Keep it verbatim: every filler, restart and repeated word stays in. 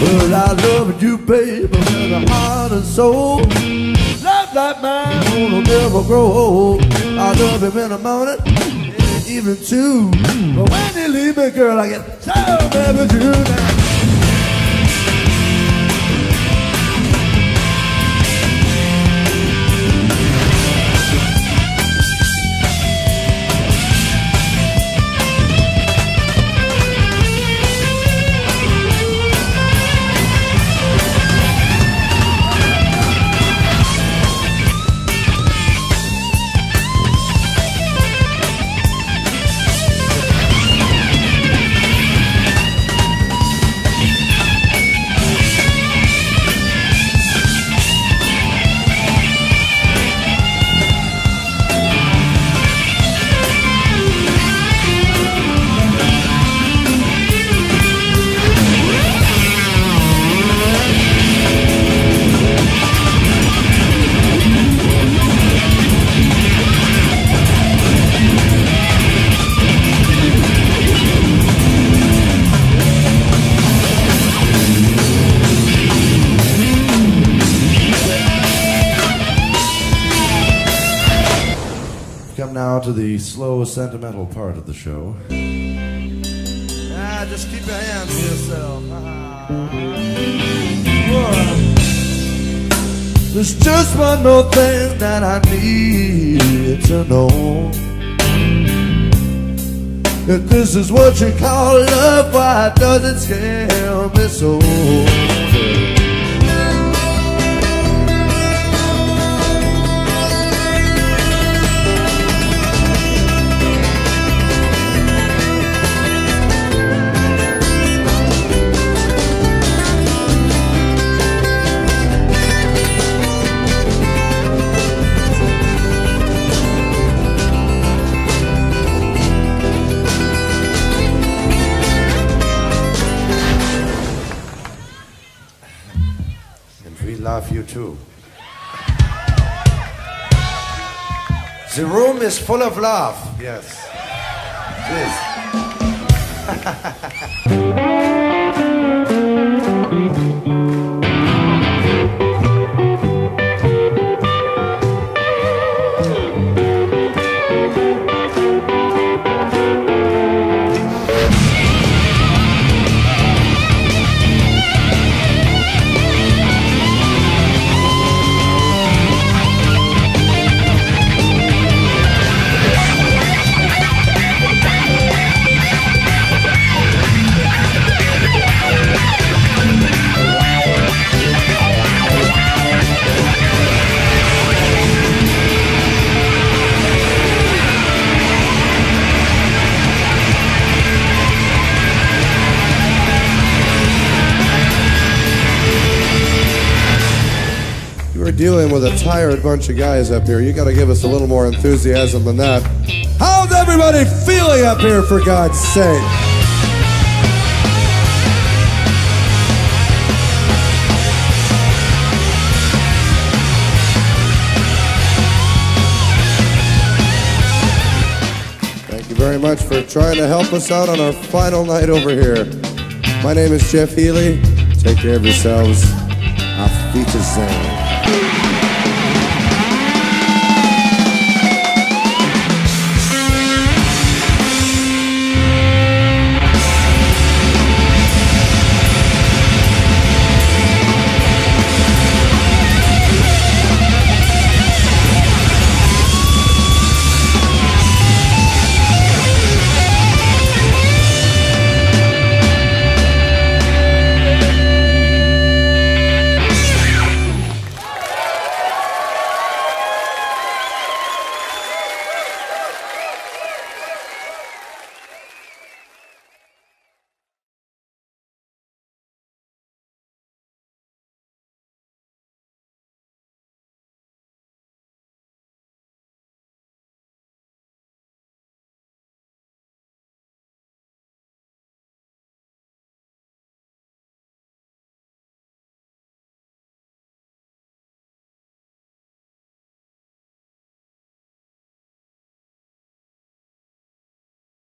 Well, I love you, baby, with a heart and soul. Love like mine will never grow old. I love him in the morning, in the evening too. But when you leave me, girl, I get so baby true now. Now to the slow, sentimental part of the show. Ah, just keep your hands to yourself. Ah. There's just one more thing that I need to know. If this is what you call love, why does it scare me so? Love you too. The room is full of love. Yes. Dealing with a tired bunch of guys up here. You got to give us a little more enthusiasm than that. How's everybody feeling up here, for God's sake? Thank you very much for trying to help us out on our final night over here. My name is Jeff Healey. Take care of yourselves. Auf Wiedersehen.